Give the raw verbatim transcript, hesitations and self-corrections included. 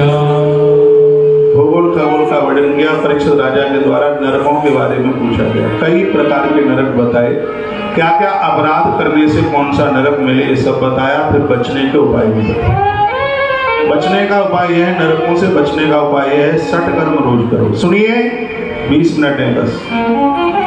भूगोल खगोल का वर्णन किया। परीक्षित राजा के द्वारा नरकों के बारे में पूछा गया। कई प्रकार के नरक बताए, क्या क्या अपराध करने से कौन सा नरक मिले ये सब बताया। फिर बचने के उपाय भी बताए। बचने का उपाय यह है, नरकों से बचने का उपाय यह है, सठ कर्म रोज करो। सुनिए, बीस मिनट है बस।